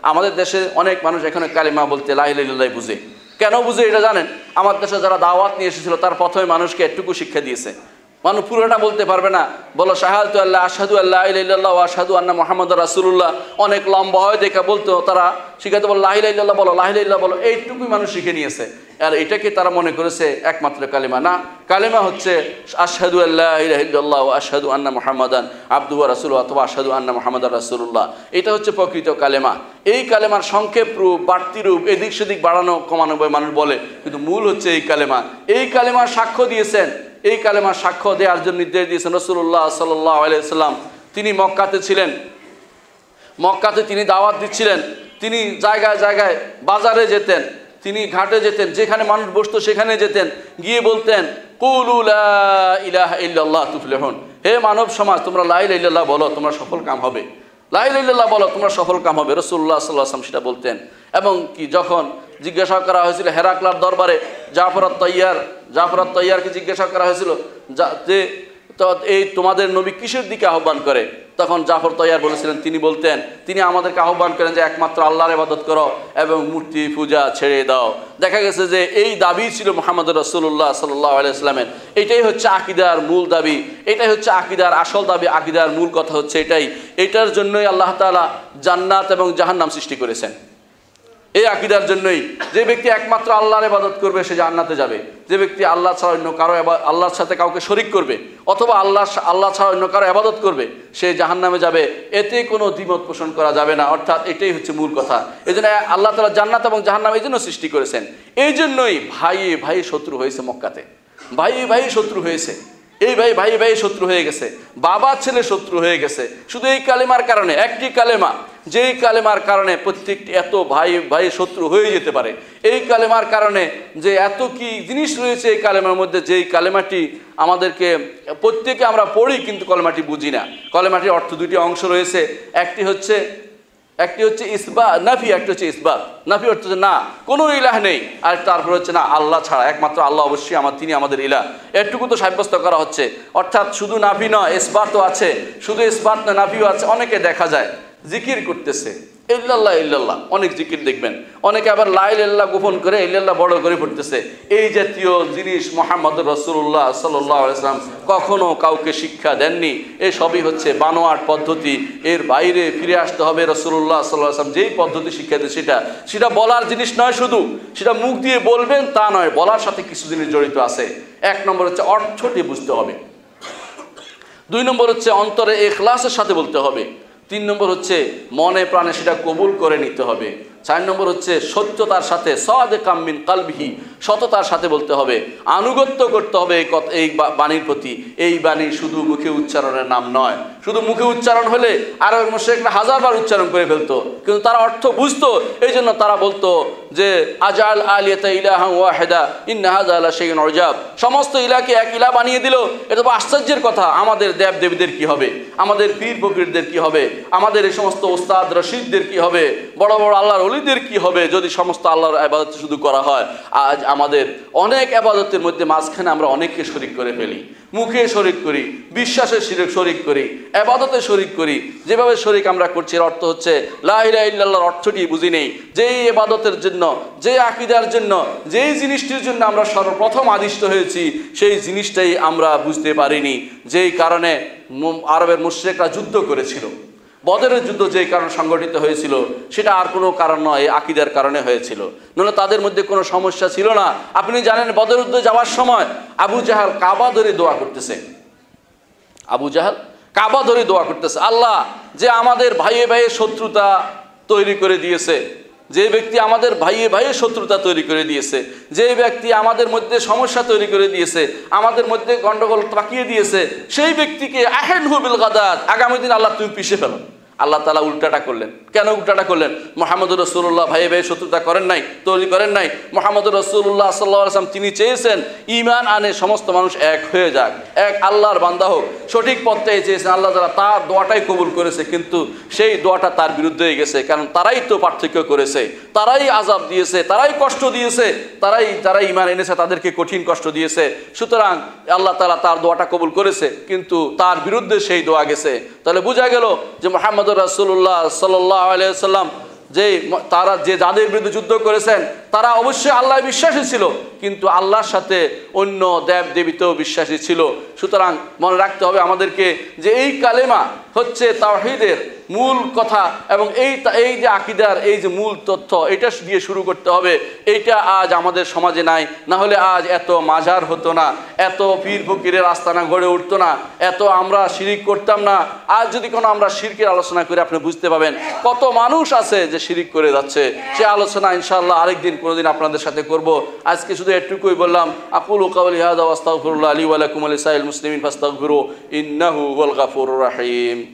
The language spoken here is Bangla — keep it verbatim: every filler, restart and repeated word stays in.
আমাদের দেশে অনেক মানুষ এখানে কালিমা বলতে লা ইলাহা ইল্লাল্লাহ বুঝে। কেন বুঝে এটা জানেন? আমার দেশে যারা দাওয়াত নিয়ে এসেছিল তার প্রথমে মানুষকে একটুকু শিক্ষা দিয়েছে। মানুষ পুরোটা বলতে পারবে না, বলো শাহাদাতু আল্লাহ আশহাদু আল্লা ইলাহা ইল্লাল্লাহ ওয়া আশহাদু আন্না মুহাম্মাদুর রাসূলুল্লাহ, অনেক লম্বা হয় দেখা বলতো তারা শিখাতে বলো লা ইলাহা ইল্লাল্লাহ বলো, লা ইলাহা ইল্লাল্লাহ বলো, এইটুকুই মানুষ শিখে নিয়েছে। আর এটাকে তারা মনে করেছে একমাত্র কালিমা। না, কালিমা হচ্ছে আশহাদু আল্লা ইলাহা ইল্লাল্লাহ ওয়া আশহাদু আন্না মুহাম্মাদান আবদুহু ওয়া রাসূলুহু অথবা আশহাদু আন্না মুহাম্মাদার রাসূলুল্লাহ। এটা হচ্ছে প্রকৃত কালেমা। এই কালেমার সংক্ষেপ রূপ, বাড়তি রূপ, এদিক সেদিক বাড়ানো কমানো মানুষ বলে, কিন্তু মূল হচ্ছে এই কালেমা। এই কালেমার সাক্ষ্য দিয়েছেন, এই কালেমার সাক্ষ্য দেওয়ার জন্য নির্দেশ দিয়েছেন রাসূলুল্লাহ সাল্লাল্লাহু আলাইহি ওয়াসাল্লাম। তিনি মক্কাতে ছিলেন, মক্কাতে তিনি দাওয়াত দিচ্ছিলেন, তিনি জায়গায় জায়গায় বাজারে যেতেন, তিনি ঘাটে যেতেন, যেখানে মানুষ বসতো সেখানে যেতেন, গিয়ে বলতেন কুলু লা ইলাহা ইল্লাল্লাহ তুফলিহুন, হে মানব সমাজ তোমরা লা ইলাহা ইল্লাল্লাহ বলো, তোমরা সফল কাম হবে, লা ইলাহা ইল্লাল্লাহ বলো, তোমরা সফল কাম হবে। রাসূলুল্লাহ সাল্লাল্লাহু আলাইহি ওয়াসাল্লাম সেটা বলতেন। এবং কি যখন জিজ্ঞাসা করা হয়েছিল হেরাক্লার দরবারে জাফর আত-তাইয়ার, জাফর আত-তাইয়ারকে জিজ্ঞাসা করা হয়েছিল যে তো এই তোমাদের নবী কিসের দিকে আহ্বান করে, তখন জাফর তৈয়ার বলেছিলেন, তিনি বলতেন তিনি আমাদেরকে আহ্বান করেন যে একমাত্র আল্লাহর ইবাদত করো এবং মূর্তি পূজা ছেড়ে দাও। দেখা গেছে যে এই দাবি ছিল মুহাম্মদ রাসূলুল্লাহ সাল্লাল্লাহু আলাইহি ওয়াসাল্লামের। এটাই হচ্ছে আকীদার মূল দাবি, এটাই হচ্ছে আকীদার আসল দাবি, আকীদার মূল কথা হচ্ছে এটাই। এটার জন্যই আল্লাহ তাআলা জান্নাত এবং জাহান্নাম সৃষ্টি করেছেন। এই আকীদার জন্যই যে ব্যক্তি একমাত্র আল্লাহর ইবাদত করবে সে জান্নাতে যাবে, যে ব্যক্তি আল্লাহ ছাড়া অন্য কারো আল্লাহর সাথে কাউকে শরীক করবে অথবা আল্লাহ আল্লাহ ছাড়া অন্য কারো ইবাদত করবে সে জাহান্নামে যাবে, এতে কোনো দ্বিমত পোষণ করা যাবে না। অর্থাৎ এটাই হচ্ছে মূল কথা। এই জন্য আল্লাহ তাআলা জান্নাত এবং জাহান্নাম এই জন্য সৃষ্টি করেছেন। এই জন্যই ভাই ভাই শত্রু হয়েছে মক্কাতে, ভাই ভাই শত্রু হয়েছে, এই ভাই ভাই ভাই শত্রু হয়ে গেছে, বাবা ছেলে শত্রু হয়ে গেছে, শুধু এই কালেমার কারণে। একটি কালেমা, যেই কালেমার কারণে প্রত্যেকটি এত ভাই ভাই শত্রু হয়ে যেতে পারে, এই কালেমার কারণে যে এত কি জিনিস রয়েছে এই কালেমার মধ্যে, যেই কালেমাটি আমাদেরকে প্রত্যেকে আমরা পড়ি কিন্তু কলেমাটি বুঝি না। কলেমাটির অর্থ দুটি অংশ রয়েছে, একটি হচ্ছে একটি হচ্ছে ইসবা নাফি, একটি হচ্ছে ইসবাত। নাফি অর্থ হচ্ছে না কোনো ইলাহ নেই, আর তারপর হচ্ছে না আল্লাহ ছাড়া, একমাত্র আল্লাহ অবশ্যই আমার, তিনি আমাদের ইলাহ, এটুকু তো সাব্যস্ত করা হচ্ছে। অর্থাৎ শুধু নাফি নয় ইসবাতও আছে, শুধু ইসবাত না নাফিও আছে। অনেকে দেখা যায় জিকির করতেছে ইল্লাল্লাহ ইল্লাল্লাহ, অনেক জিকির দেখবেন, অনেকে আবার লা ইলাহা ইল্লাল্লাহ গোপন করে ইল্লাল্লাহ বড় করে পড়তেছে। এই জাতীয় জিনিস মুহাম্মদুর রাসূলুল্লাহ সাল্লাল্লাহু আলাইহি ওয়াসাল্লাম কখনো কাউকে শিক্ষা দেননি। এই সবই হচ্ছে বানোয়াট পদ্ধতি, এর বাইরে ফিরে আসতে হবে। রাসূলুল্লাহ সাল্লাল্লাহু আলাইহি ওয়াসাল্লাম যেই পদ্ধতি শিক্ষা দেয় সেটা সেটা বলার জিনিস নয়, শুধু সেটা মুখ দিয়ে বলবেন তা নয়, বলার সাথে কিছু জিনিস জড়িত আছে। এক নম্বর হচ্ছে অর্থটি বুঝতে হবে, দুই নম্বর হচ্ছে অন্তরে ইখলাসের সাথে বলতে হবে, তিন নম্বর হচ্ছে মনে প্রাণে সেটা কবুল করে নিতে হবে, চার নম্বর হচ্ছে সত্যতার সাথে সাদিকাম মিন কালবিহি, সততার সাথে বলতে হবে, আনুগত্য করতে হবে এই বাণীর প্রতি। এই বাণী শুধু মুখে উচ্চারণের নাম নয়, শুধু মুখে উচ্চারণ হলে আর মুশরিকরা হাজারবার উচ্চারণ করে ফেলতো, কিন্তু তারা অর্থ বুঝতো। এই জন্য তারা বলতো যে আজাল আলিয়াতা ইলাহা ওয়াহিদা ইন্না হাযা লা শাইউন উজাব, সমস্ত ইলাহকে এক ইলাহ বানিয়ে দিল, এটা তো আশ্চর্যের কথা। আমাদের দেব দেবীদের কি হবে, আমাদের পীর ফকিরদের কি হবে, আমাদের এই সমস্ত ওস্তাদ রশিদদের কি হবে, বড় বড় আল্লাহর ওলিদের কি হবে যদি সমস্ত আল্লাহর ইবাদত শুধু করা হয়। আজ আমাদের অনেক ইবাদতের মধ্যে মাঝখানে আমরা অনেককে শরীক করে ফেলি, মুখে শরীক করি, বিশ্বাসের শরীক করি, ইবাদতে শরীক করি। যেভাবে শরীক আমরা করছি এর অর্থ হচ্ছে লা ইলাহা ইল্লাল্লাহর অর্থটি বুঝি নেই। যেই ইবাদতের জন্য, যে আকীদার জন্য, যেই জিনিসটির জন্য আমরা সর্বপ্রথম আদিষ্ট হয়েছি সেই জিনিসটাই আমরা বুঝতে পারিনি, যেই কারণে আরবের মুশরিকরা যুদ্ধ করেছিল। বদরের যুদ্ধ যেই কারণে সংগঠিত হয়েছিল সেটা আর কোনো কারণ নয়, আকীদার কারণে হয়েছিল, নইলে তাদের মধ্যে কোনো সমস্যা ছিল না। আপনি জানেন বদর যুদ্ধে যাওয়ার সময় আবু জাহাল কাবা ধরে দোয়া করতেছে, আবু জাহাল কাবা ধরে দোয়া করতেছে, আল্লাহ যে আমাদের ভাইয়ে ভাইয়ে শত্রুতা তৈরি করে দিয়েছে, যে ব্যক্তি আমাদের ভাইয়ে ভাইয়ে শত্রুতা তৈরি করে দিয়েছে, যে ব্যক্তি আমাদের মধ্যে সমস্যা তৈরি করে দিয়েছে, আমাদের মধ্যে গন্ডগোল পাকিয়ে দিয়েছে, সেই ব্যক্তিকে আহেনহু বিল গাদাত, আগামী দিন আল্লাহ তুমি পিষে ফেলো। আল্লাহ তাআলা উল্টাটা করলেন। কেন উল্টাটা করলেন? মুহাম্মদুর রাসূলুল্লাহ ভাইয়ে ভাইয়ে শত্রুতা করেন নাই, তৈরি করেন নাই। মুহাম্মদুর রাসূলুল্লাহ সাল্লাল্লাহু আলাইহি ওয়াসাল্লাম তিনি চেয়েছেন ঈমান আনে সমস্ত মানুষ এক হয়ে যাক, এক আল্লাহর বান্দা হোক, সঠিক পথটাই চেয়েছেন। আল্লাহ তাআলা তার দোয়াটাই কবুল করেছে, কিন্তু সেই দোয়াটা তার বিরুদ্ধে হয়ে গেছে, কারণ তারাই তো পার্থক্য করেছে, তারাই আযাব দিয়েছে, তারাই কষ্ট দিয়েছে, তারাই যারা ঈমান এনেছে তাদেরকে কঠিন কষ্ট দিয়েছে। সুতরাং আল্লাহ তাআলা তার দোয়াটা কবুল করেছে, কিন্তু তার বিরুদ্ধে সেই দোয়া গেছে। তাহলে বোঝা গেল যে মুহাম্মদুর রাসূলুল্লাহ সাল্লাল্লাহু আলাইহি ওয়াসাল্লাম যে তারা যে যাদের বিরুদ্ধে যুদ্ধ করেছেন তারা অবশ্যই আল্লাহ বিশ্বাসী ছিল, কিন্তু আল্লাহর সাথে অন্য দেব দেবীতেও বিশ্বাসী ছিল। সুতরাং মনে রাখতে হবে আমাদেরকে যে এই কালেমা হচ্ছে তাওহীদের মূল কথা, এবং এই এই যে আকীদার এই যে মূল তথ্য এটা দিয়ে শুরু করতে হবে। এইটা আজ আমাদের সমাজে নাই, না হলে আজ এত মাজার হতো না, এত পীর ফকিরের আস্তানা গড়ে উঠতো না, এত আমরা শিরিক করতাম না। আজ যদি কোনো আমরা শিরকের আলোচনা করে আপনি বুঝতে পাবেন কত মানুষ আছে যে শিরিক করে যাচ্ছে। সে আলোচনা ইনশাআল্লাহ আরেকদিন কোনোদিন আপনাদের সাথে করব। আজকে শুধু এটুকুই বললাম, আকুলু কাওলি হাযা ওয়া আস্তাগফিরুল্লাহ লি ওয়া লাকুম ওয়া লিসাইরিল মুসলিমিন ফাস্তাগফিরু ইন্নাহু হুয়াল গাফুরুর রাহিম।